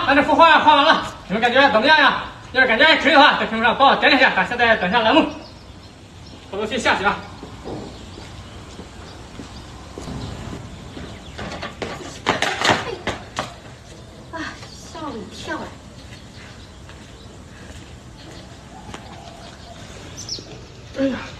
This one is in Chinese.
咱这幅画画完了，你们感觉怎么样呀？要是感觉还可以的话，在屏幕上帮我点两下，感谢在短信栏目。我都去下去啊。 啊，吓我一跳哎！ 哎呀！